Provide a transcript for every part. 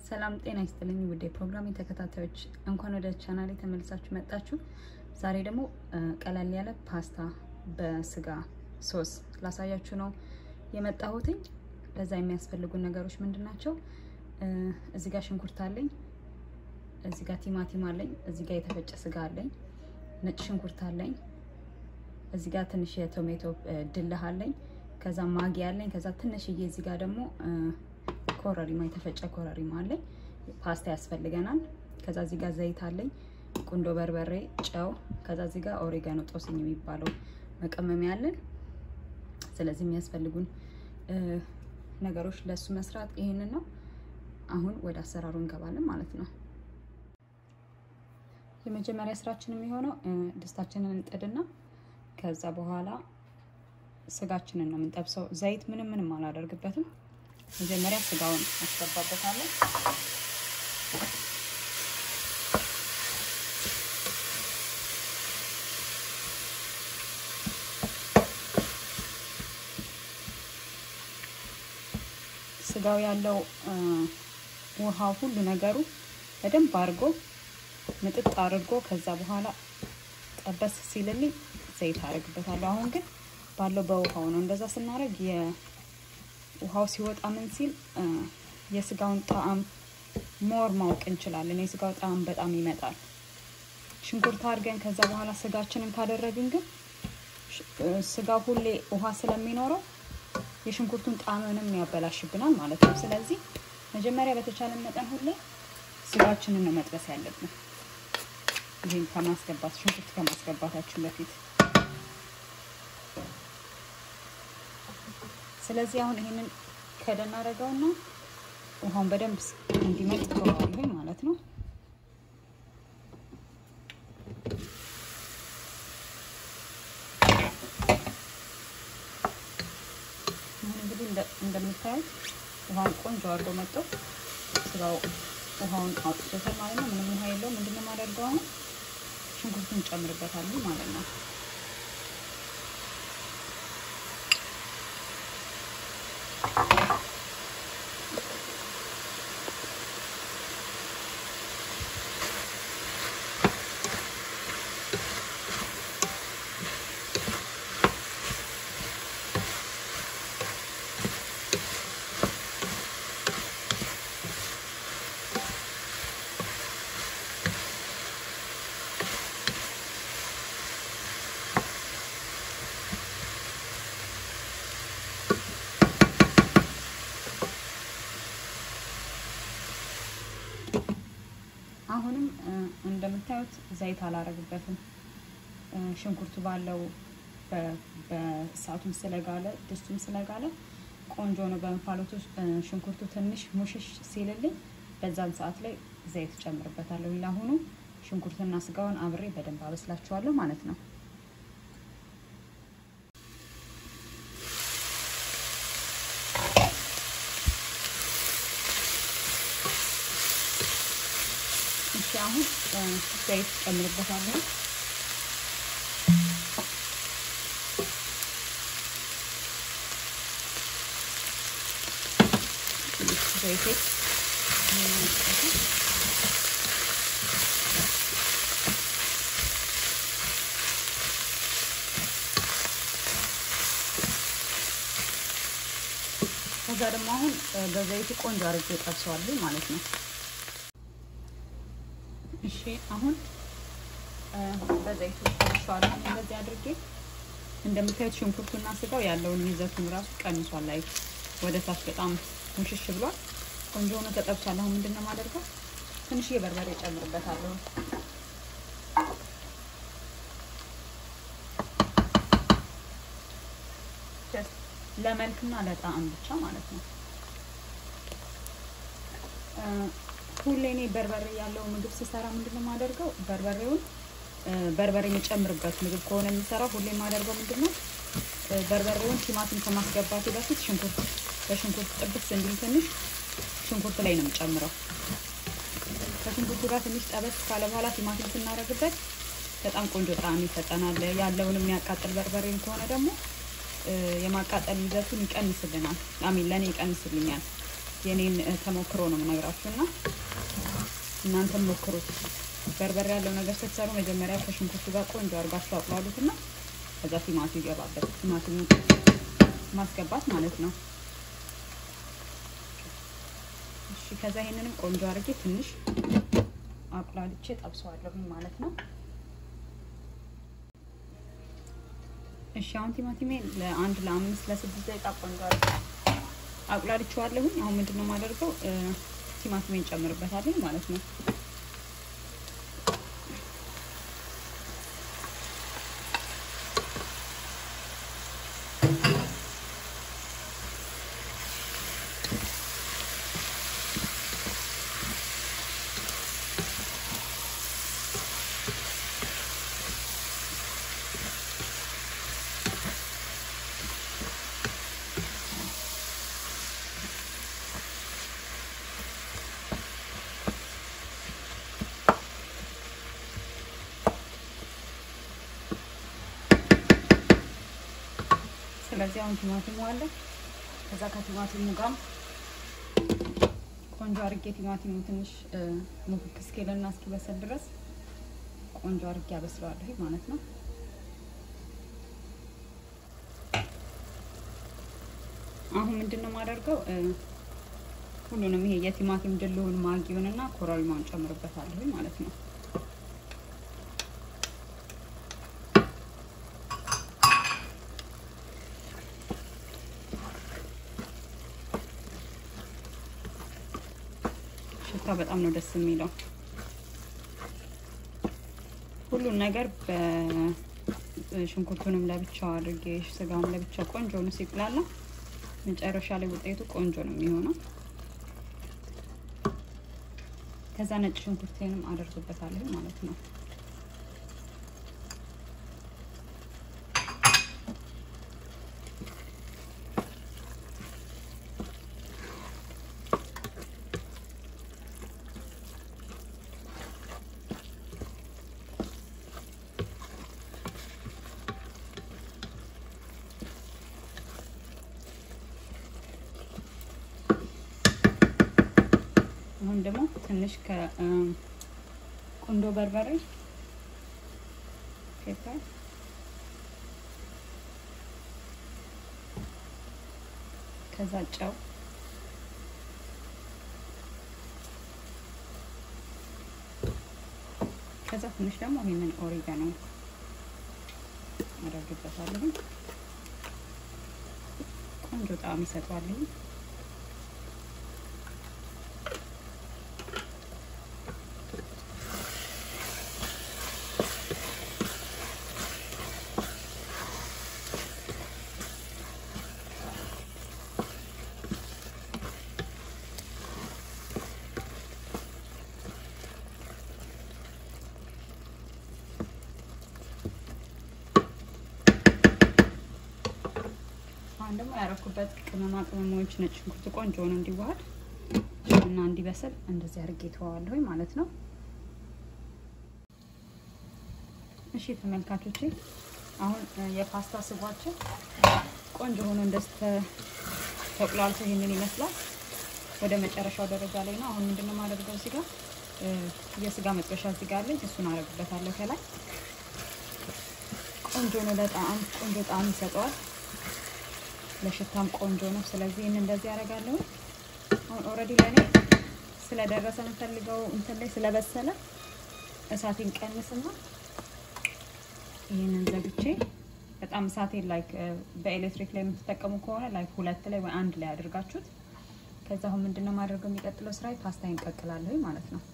ሰላም ጤና ይስጥልኝ ውዴ ፕሮግራም ተከታታዮች እንኳን ወደ ቻናሌ ተመልሳችሁ መጣችሁ። ዛሬ ደግሞ ቀላል ያለ ፓስታ በስጋ ሶስ ላሳያችሁ ነው የመጣሁት። ለዛ የሚያስፈልጉ ነገሮች ምንድናቸው? እዚህ ጋር ሽንኩርት አለኝ፣ እዚህ ጋር ቲማቲም አለኝ፣ እዚህ ጋር የተፈጨ ስጋ አለኝ፣ ነጭ ሽንኩርት አለኝ፣ እዚህ ጋር ትንሽ የቶሜቶ ድልህ አለኝ፣ ከዛ ማጊ አለኝ፣ ከዛ ትንሽዬ እዚህ ጋር ደግሞ ኮረሪማ የተፈጨ ኮረሪማ አለኝ። ፓስታ ያስፈልገናል። ከዛ እዚህ ጋር ዘይት አለኝ፣ ቁንዶ በርበሬ፣ ጨው፣ ከዛ እዚህ ጋር ኦሬጋኖ ጦስኝ የሚባለው መቀመሚያ አለን። ስለዚህ የሚያስፈልጉን ነገሮች ለሱ መስራት ይሄንን ነው። አሁን ወደ አሰራሩ እንገባለን ማለት ነው። የመጀመሪያ ስራችን የሚሆነው ድስታችንን እንጥድና ከዛ በኋላ ስጋችንን ነው የምንጠብሰው። ዘይት ምንም አላደርግበትም። መጀመሪያ ስጋውን አስገባበታለሁ። ስጋው ያለው ውሃው ሁሉ ነገሩ በደንብ አድርጎ ምጥጥ አድርጎ ከዛ በኋላ ጠበስ ሲልልኝ ዘይት አደርግበታለሁ። አሁን ግን ባለው በውሃው ነው። እንደዛ ስናደርግ ውሃው ሲወጣ ምን ሲል የስጋውን ጣዕም ሞር ማወቅ እንችላለን። የስጋው ጣዕም በጣም ይመጣል። ሽንኩርት አድርገን ከዛ በኋላ ስጋችንን ካደረግን ግን ስጋው ሁሌ ውሃ ስለሚኖረው የሽንኩርቱን ጣዕምንም ያበላሽብናል ማለት ነው። ስለዚህ መጀመሪያ በተቻለን መጠን ሁሌ ስጋችንን ነው መጥበስ ያለብን። ይሄን ከማስገባት ሽንኩርት ከማስገባታችን በፊት ስለዚህ አሁን ይሄንን ከደና አደረገውና ውሃውን በደንብ እንዲመጥ ተዋለሁ ማለት ነው። አሁን እንግዲህ እንደምታዩት ውሃውን ቆንጆ አድርጎ መጥቶ ስጋው ውሃውን አውጥቶታል ማለት ነው። ምንም ውሃ የለውም። ምንድነው የማደርገው አሁን ሽንኩርቱን ጨምርበታለሁ ማለት ነው። አሁንም እንደምታዩት ዘይት አላረግበትም። ሽንኩርቱ ባለው በእሳቱም ስለጋለ ድስቱም ስለጋለ ቆንጆ ነው። በእንፋሎቱ ሽንኩርቱ ትንሽ ሙሽሽ ሲልልኝ በዛን ሰዓት ላይ ዘይት ጨምርበታለሁ። ለአሁኑ ሽንኩርትና ስጋውን አብሬ በደንብ አበስላቸዋለሁ ማለት ነው። አሁን ዘይት ጨምርበታለሁ። ዘይት ከዛ ደግሞ አሁን በዘይት ቆንጆ አድርጌ ጠብሰዋለሁ ማለት ነው። እሺ አሁን በዘይቱ ተሽዋል። እንደዚህ አድርጌ እንደምታዩት ሽንኩርቱና ስጋው ያለውን ይዘቱን ራሱ ቀንሷል። ላይ ወደ ታች በጣም ሙሽሽ ብሏል። ቆንጆ ሆኖ ተጠብሷል። አሁን ምንድነው የማደርገው? ትንሽ የበርበሬ ጨምርበታለሁ። ለመልክና ለጣዕም ብቻ ማለት ነው። ሁሌ እኔ በርበሬ ያለው ምግብ ስሰራ ምንድነው የማደርገው? በርበሬ የጨምርበት ምግብ ከሆነ የሚሰራው ሁሌ የማደርገው ምንድነው በርበሬውን ቲማቲም ከማስገባቱ በፊት በሽንኩርት ጥብስ እንዲል ትንሽ ሽንኩርት ላይ ነው የምጨምረው። ከሽንኩርቱ ጋር ትንሽ ጠበስ ካለ በኋላ ቲማቲም ስናደርግበት በጣም ቆንጆ ጣዕም ይሰጠናል። ያለውን የሚያቃጥል በርበሬ ከሆነ ደግሞ የማቃጠል ይዘቱን ይቀንስልናል። ለኔ ይቀንስልኛል። የኔን ተሞክሮ ነው የምነግራችሁና እናንተም ሞክሩት። በርበሬ ያለው ነገር ስትሰሩ መጀመሪያ ከሽንኩርቱ ጋር ቆንጆ አድርጋችሁ አቁላሉትና ከዛ ቲማቲም ይገባበት። ቲማቲም ማስገባት ማለት ነው። እሺ ከዛ ይሄንንም ቆንጆ አድርጌ ትንሽ አቁላልቼ ጠብሰዋለሁ ማለት ነው። እሺ አሁን ቲማቲሜን ለ1 ለ5 ለ6 ደቂቃ ቆንጆ አድርጌ አቁላልቼዋለሁ። አሁን ምንድነው ማደርገው ቲማቲሜን ጨምርበታለሁ ማለት ነው። ስለዚህ አሁን ቲማቲሙ አለ። ከዛ ከቲማቲሙ ጋር ቆንጆ አድርጌ ቲማቲሙ ትንሽ ሙክክ እስኪልና እስኪበስል ድረስ ቆንጆ አድርጌ አበስለዋለሁ ማለት ነው። አሁን ምንድነው ማደርገው ሁሉንም ይሄ የቲማቲም ድልውን ማጊውንና ኮረሪማውን ጨምርበታለሁ ማለት ነው። በጣም ነው ደስ የሚለው። ሁሉን ነገር በሽንኩርቱንም ለብቻው አድርጌ ስጋውን ለብቻው ቆንጆ ነው ሲቅላላ መጨረሻ ላይ ውጤቱ ቆንጆ ነው የሚሆነው። ከዛ ነጭ ሽንኩርቴንም አደርግበታለሁ ማለት ነው። አሁን ደግሞ ትንሽ ከቁንዶ በርበሬ ፔፐር ከዛ ጨው ከዛ ትንሽ ደግሞ ይሄንን ኦሪጋኖ አደርግበታለሁ። ቆንጆ ጣዕም ይሰጣል። አንደማ ያረኩበት ቅመማ ቅመሞች ነጭ ሽንኩርት ቆንጆ ነው እንዲዋሃድ እና እንዲበስል እንደዚህ አድርጌ ተዋዋለሁ ማለት ነው። እሺ ተመልካቾቼ አሁን የፓስታ ስጓችን ቆንጆ ሆኖ እንደስተ ተቆላልቶ ይሄንን ይመስላል። ወደ መጨረሻው ደረጃ ላይ ነው። አሁን ምንድነው ማድረግው እዚህ ጋር የስጋ መጥበሻ እዚህ ጋር አለኝ። እሱን አረግበታለሁ ከላይ ቆንጆ ነው። በጣም ቆንጆ ጣዕም ይሰጣል። ለሽታም ቆንጆ ነው። ስለዚህ እንደዚህ ያደርጋለሁ። አሁን ኦሬዲ ለኔ ስለደረሰ እንፈልገው እንትን ላይ ስለበሰለ እሳቴን ቀንስና ይሄንን ዘግቼ በጣም እሳቴን ላይክ በኤሌክትሪክ ላይ የምትጠቀሙ ከሆነ ላይክ 2 ላይ ወይ 1 ላይ አድርጋችሁት ከዛ አሁን ምንድነው ማድረገው የሚቀጥለው ስራይ ፓስታ እንቀቅላለሁ ማለት ነው።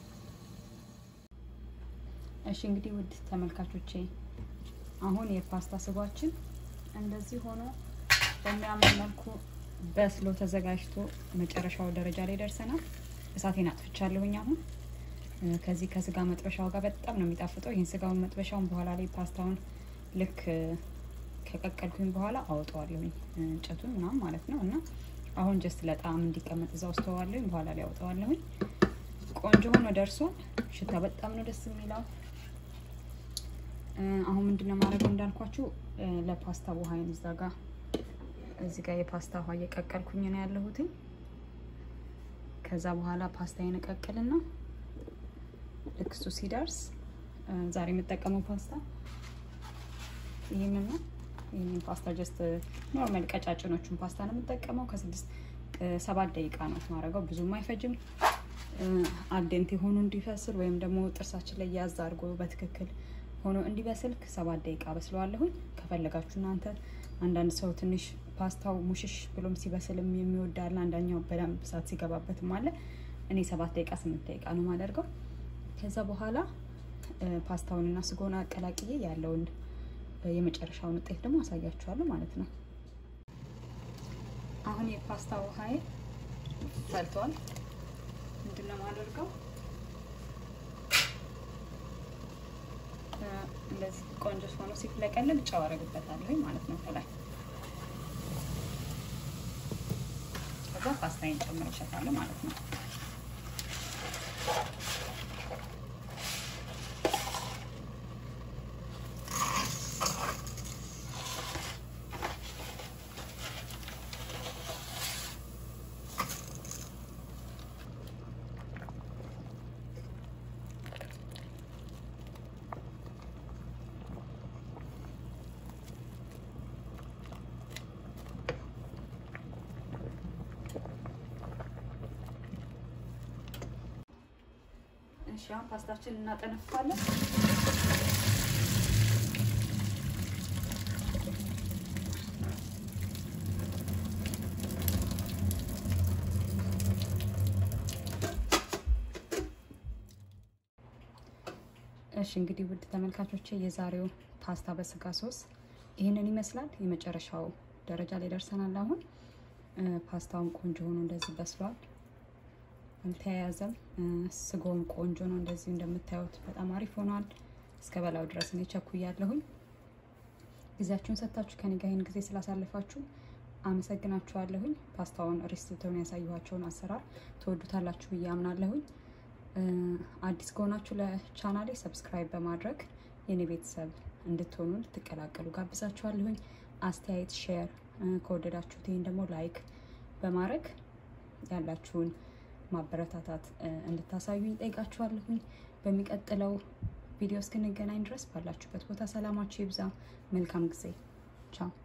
እሺ እንግዲህ ውድ ተመልካቾቼ አሁን የፓስታ ስጓችን እንደዚህ ሆኖ በሚያምር መልኩ በስሎ ተዘጋጅቶ መጨረሻው ደረጃ ላይ ደርሰናል። እሳቴን አጥፍቻለሁኝ። አሁን ከዚህ ከስጋ መጥበሻው ጋር በጣም ነው የሚጣፍጠው። ይሄን ስጋውን መጥበሻውን በኋላ ላይ ፓስታውን ልክ ከቀቀልኩኝ በኋላ አውጣዋለሁኝ እንጨቱን ምናምን ማለት ነው። እና አሁን ጀስት ለጣዕም እንዲቀመጥ እዛው አስተዋለሁኝ። በኋላ ላይ አውጣዋለሁኝ። ቆንጆ ሆኖ ደርሷል። ሽታ በጣም ነው ደስ የሚለው። አሁን ምንድነው ማድረግ እንዳልኳችሁ ለፓስታ ውሃ እዚህ ጋር የፓስታ ውሃ እየቀቀልኩኝ ነው ያለሁት። ከዛ በኋላ ፓስታዬን እቀቅልና ልክሱ ሲደርስ ዛሬ የምጠቀመው ፓስታ ይሄንን ነው። ይሄንን ፓስታ ጀስት ኖርማል ቀጫጭኖቹን ፓስታ ነው የምጠቀመው። ከ6-7 ደቂቃ ነው ማረጋው፣ ብዙም አይፈጅም። አልዴንቴ ሆኖ እንዲፈስል ወይም ደግሞ ጥርሳችን ላይ ያዝ አድርጎ በትክክል ሆኖ እንዲበስል 7 ደቂቃ በስለዋለሁ። ከፈለጋችሁ እናንተ አንዳንድ ሰው ትንሽ ፓስታው ሙሽሽ ብሎም ሲበስልም የሚወዳል፣ አንዳኛው በደንብ እሳት ሲገባበትም አለ። እኔ 7 ደቂቃ 8 ደቂቃ ነው ማደርገው። ከዛ በኋላ ፓስታውንና ስጎን አቀላቅዬ ያለውን የመጨረሻውን ውጤት ደግሞ አሳያችኋለሁ ማለት ነው። አሁን የፓስታው ውሃዬ ፈልቷል። ምንድነው ማደርገው? እንደዚህ ቆንጆ ሆኖ ሲፍለቀለል ጨው አረግበታለሁ ማለት ነው ከላይ። ከዛ ፓስታዬን ጨምርሻታለሁ ማለት ነው። እሺ አሁን ፓስታችን እናጠነፋለን። እሺ እንግዲህ ውድ ተመልካቾቼ የዛሬው ፓስታ በስጋ ሶስ ይሄንን ይመስላል። የመጨረሻው ደረጃ ላይ ደርሰናል። አሁን ፓስታውን ቆንጆ ሆኖ እንደዚህ በስሏል። አልተያያዘም። ስጎም ቆንጆ ነው። እንደዚህ እንደምታዩት በጣም አሪፍ ሆኗል። እስከ በላው ድረስ ነው ቸኩያለሁኝ። ጊዜያችሁን ሰጣችሁ ከኔ ጋር ይሄን ጊዜ ስላሳለፋችሁ አመሰግናችኋለሁኝ። ፓስታውን ሬሲፒውን ያሳየኋችሁን አሰራር ተወዱታላችሁ ብዬ አምናለሁኝ። አዲስ ከሆናችሁ ለቻናሌ ሰብስክራይብ በማድረግ የኔ ቤተሰብ እንድትሆኑ ልትቀላቀሉ ጋብዛችኋለሁኝ። አስተያየት ሼር ከወደዳችሁት ይሄን ደግሞ ላይክ በማድረግ ያላችሁን ማበረታታት እንድታሳዩኝ ጠይቃችኋለሁኝ። በሚቀጥለው ቪዲዮ እስክንገናኝ ድረስ ባላችሁበት ቦታ ሰላማችሁ ይብዛ። መልካም ጊዜ። ቻው።